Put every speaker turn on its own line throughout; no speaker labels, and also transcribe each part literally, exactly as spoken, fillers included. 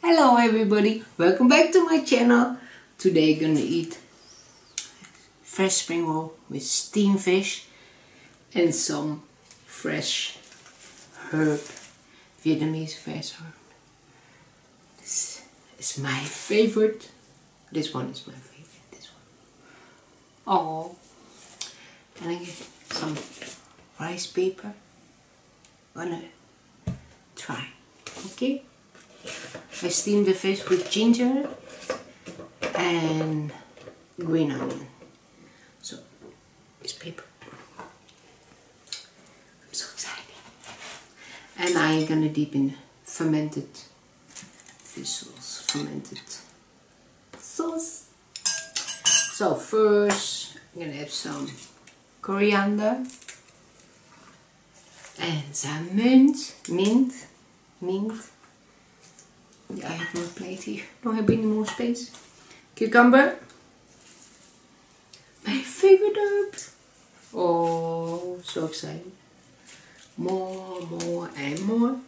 Hello everybody, welcome back to my channel. Today I'm gonna eat fresh spring roll with steamed fish and some fresh herb, Vietnamese fresh herb. This is my favorite. This one is my favorite, this one. Oh, and I get some rice paper. Gonna try, okay? I steam the fish with ginger and green onion. So, it's paper. I'm so excited. And I'm gonna dip in fermented fish sauce, fermented sauce. So first, I'm gonna have some coriander and some mint, mint, mint. Yeah, I have more plate here. Don't have any more space. Cucumber. My favorite herb. Oh, so excited. More, more, and more.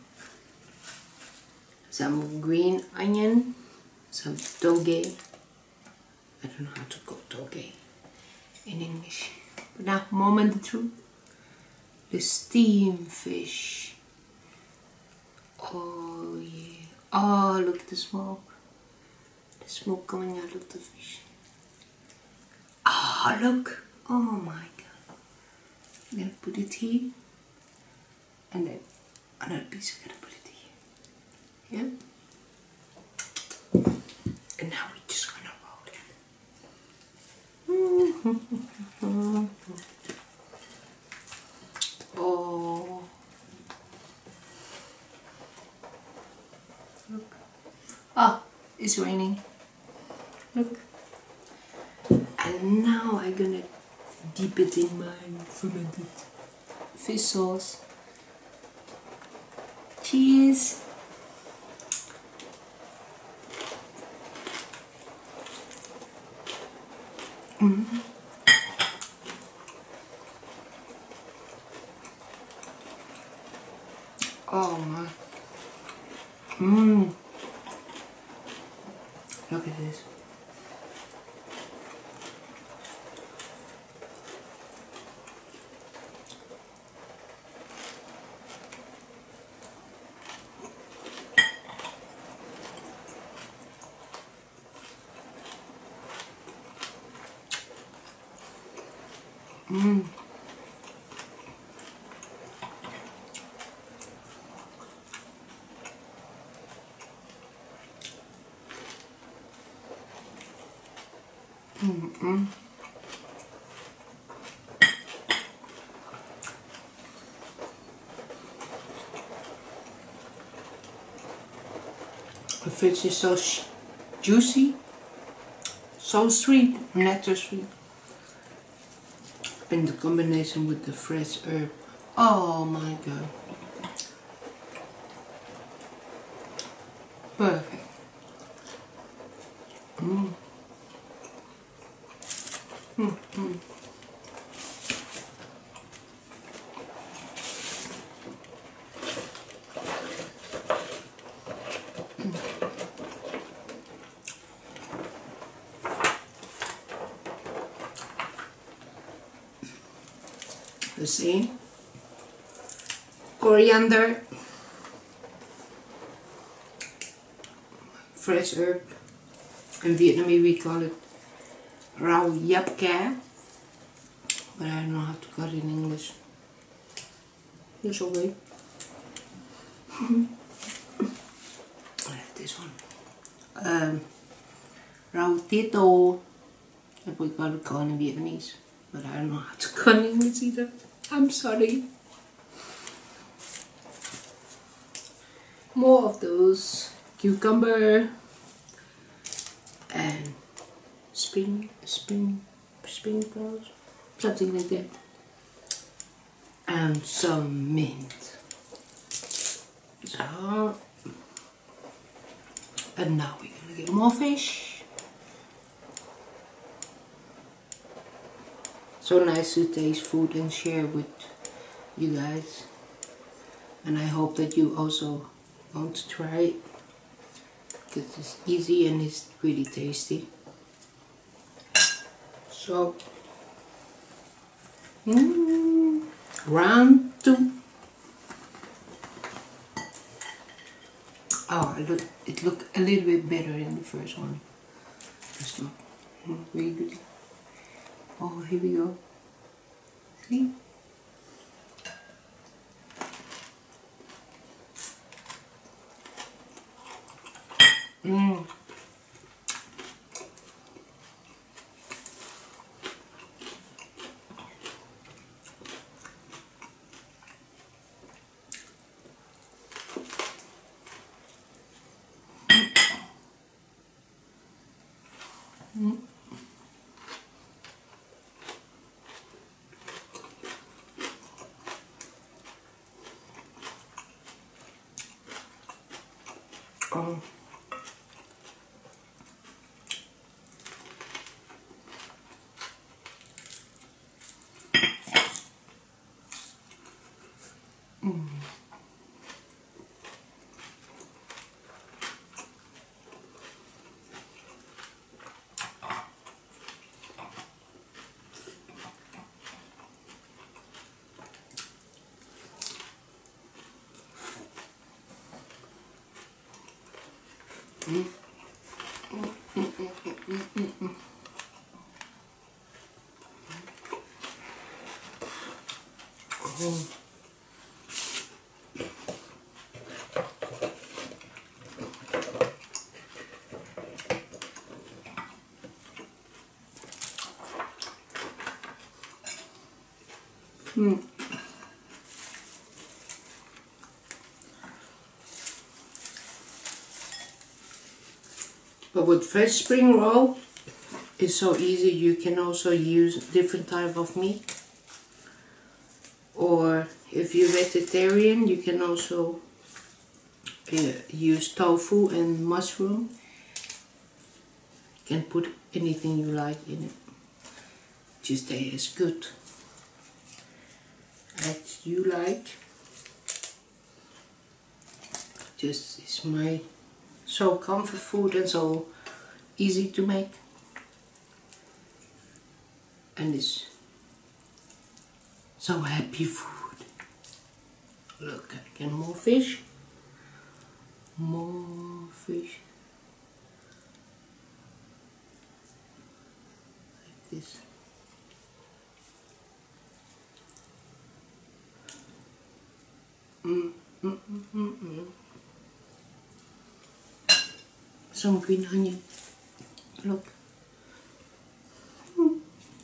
Some green onion. Some toge. I don't know how to call toge in English. But now, moment the truth. The steamed fish. Oh, yeah. Oh, look at the smoke. The smoke coming out of the fish. Oh, look. Oh my god. I'm gonna put it here. And then another piece, I'm gonna put it here. Yeah? And now we're just gonna roll it. Oh. Look. Oh, it's raining. Look. And now I'm gonna dip it in my fermented fish sauce. Cheers. Mm. Oh my. Mmm. Look at this. Mmm. Mm-mm. The fish is so juicy, so sweet, not so sweet. And the combination with the fresh herb. Oh my god. Perfect. Mm. Mm, mm. You see? Coriander, fresh herb. In Vietnamese we call it rau yap ca, but I don't know how to call it in English. Here's a way. I have this one. Um, rau tito, that we call it call in Vietnamese, but I don't know how to call it in English either. I'm sorry. More of those cucumber and spring, spring, spring rolls, something like that, and some mint. So, and now we're gonna get more fish. So nice to taste food and share with you guys, and I hope that you also want to try it. because it's easy and it's really tasty. So, mm, round two. Oh, it look it looked a little bit better than the first one. It's not mm, really good. Oh, here we go. See? Mm. Mm. Oh. Mm. Mm. Mm, mm, mm, mm, mm, mm. Oh. Mm. But with fresh spring roll, it's so easy. You can also use different type of meat. Or if you're vegetarian, you can also uh, use tofu and mushroom. You can put anything you like in it. Just tastes good. As you like. Just it's my so comfort food and so easy to make. And it's so happy food. Look, again, more fish. More fish. Like this. Mm, mm, mm, mm, mm. Some green onion. Look. Mm.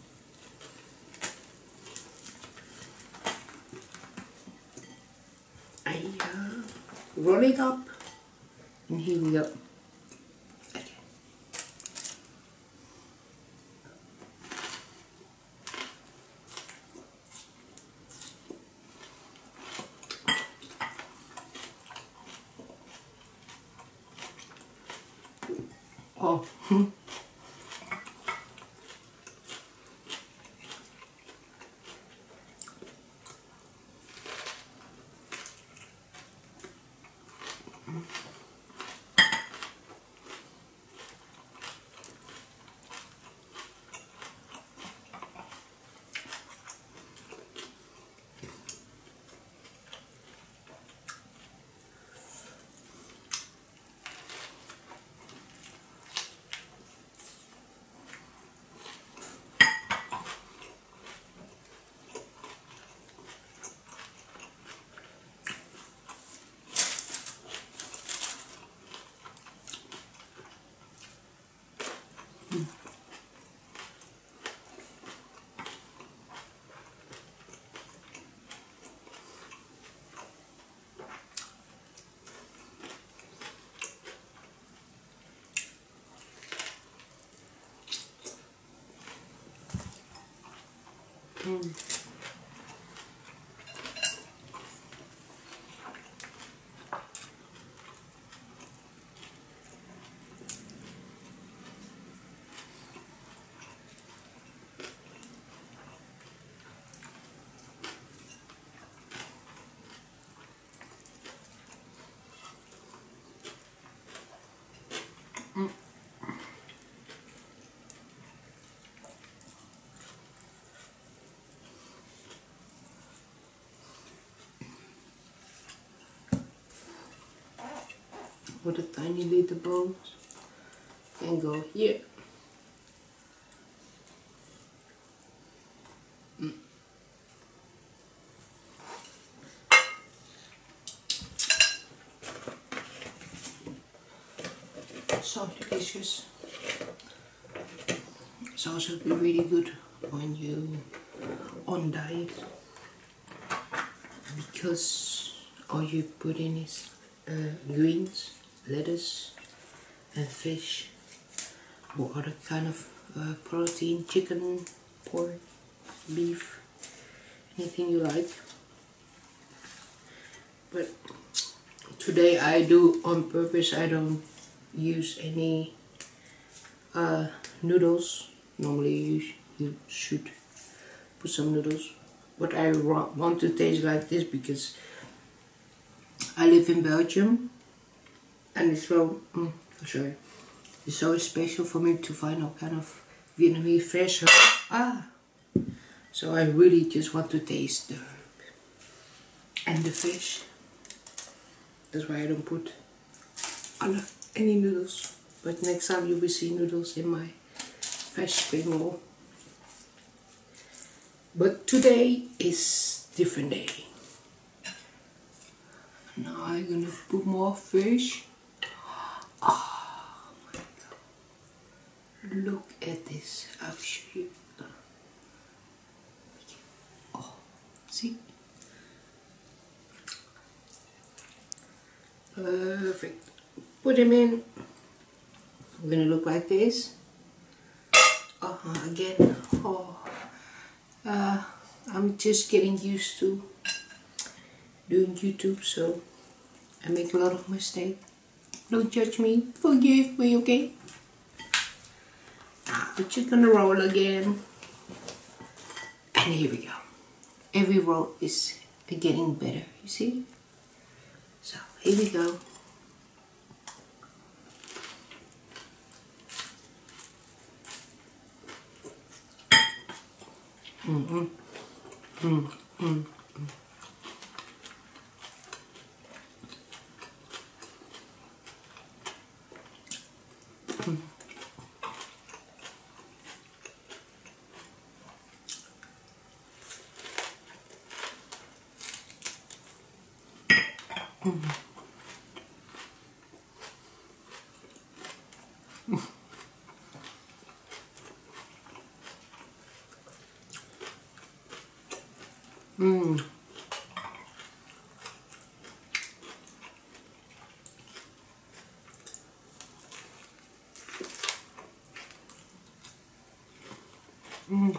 I uh, roll it up. And here we go. Okay. Oh. Mm. with a tiny little bowl and go here. Mm. So delicious. It's also really good when you on diet, because all you put in is uh, greens, lettuce and fish or other kind of uh, protein, chicken, pork, beef, anything you like. But today I do on purpose, I don't use any uh, noodles. Normally you, sh you should put some noodles, but I want to taste like this because I live in Belgium and it's so, mm, sorry, it's so special for me to find all kind of Vietnamese fresh herb. Ah, so I really just want to taste the herb and the fish. That's why I don't put any noodles. But next time you will see noodles in my fresh spring roll. But today is different day. Now I'm gonna put more fish. Oh my god! Look at this. I'll show you. Oh, see? Perfect. Put them in. We're gonna look like this. Oh, again. Oh, uh, I'm just getting used to doing YouTube, so I make a lot of mistakes. Don't judge me. Forgive me, okay? Now we're just gonna roll again. And here we go. Every roll is getting better. You see? So here we go. Mm mm mm mm mm. Mm. Mm. Mm. Mm.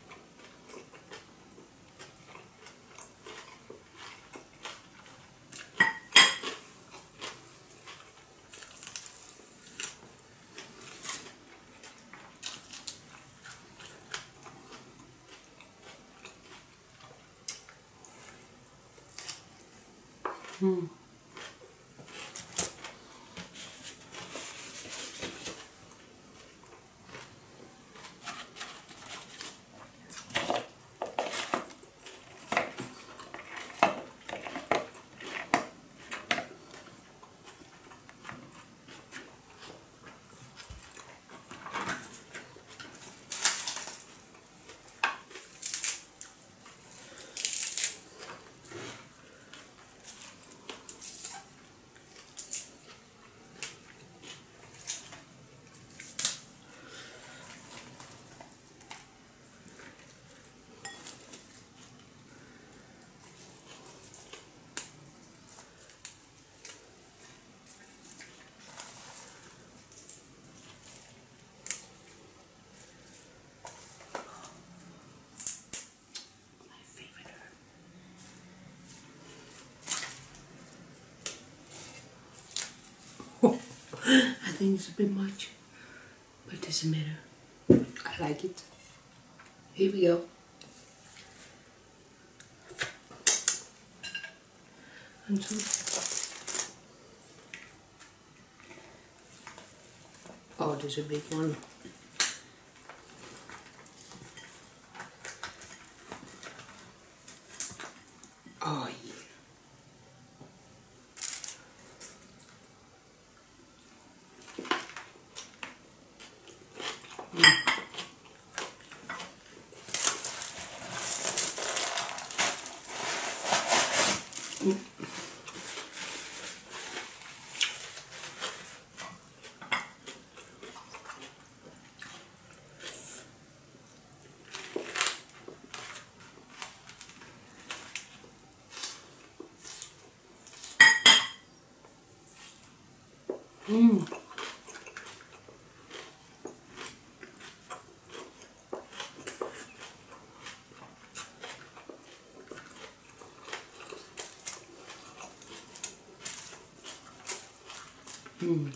Mm. I think it's a bit much, but it doesn't matter. I like it. Here we go. And so, oh, there's a big one. Oh yeah. Mm. Mm.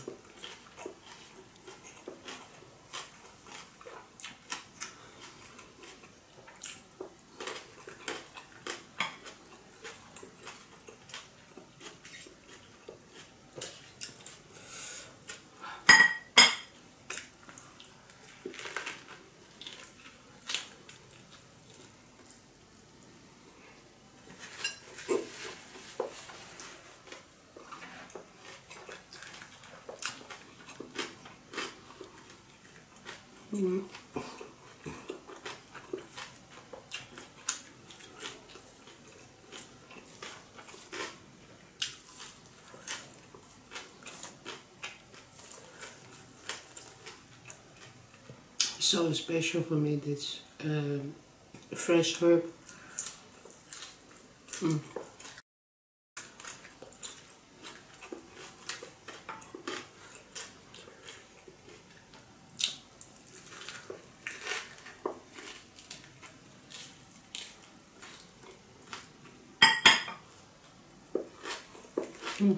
Mm. So special for me, this um, fresh herb. Mm. Mm.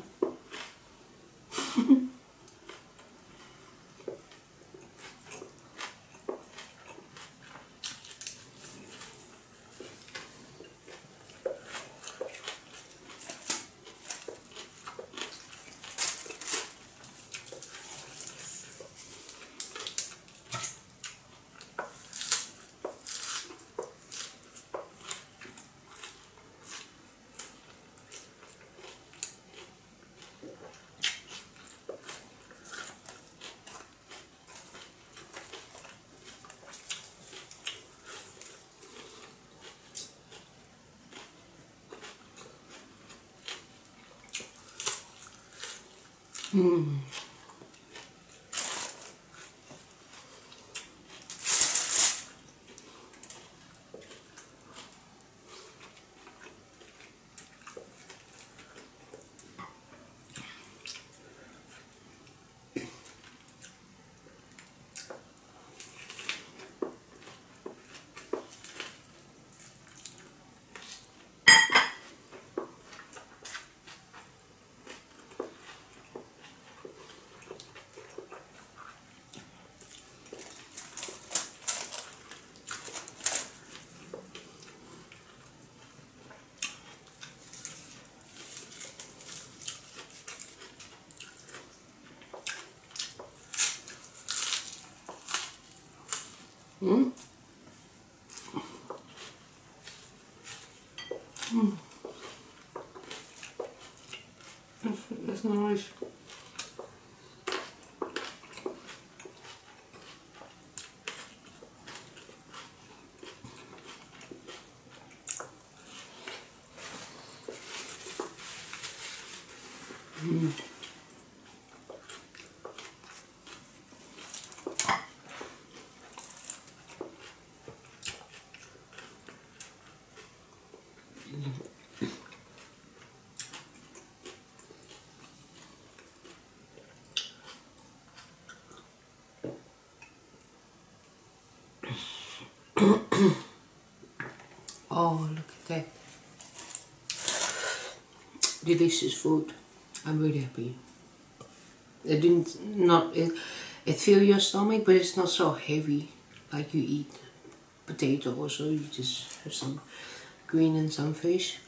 Mm. Mm. Mm. That's, that's nice. Mm. Oh, look at that. Delicious food. I'm really happy. It didn't not it it fills your stomach, but it's not so heavy like you eat potato or so. You just have some green and some fish.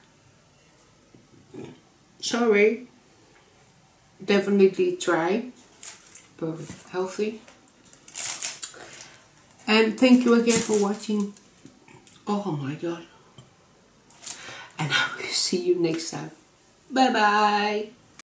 Sorry. Definitely try. Perfect. Healthy. And thank you again for watching. Oh my god. And I will see you next time. Bye bye.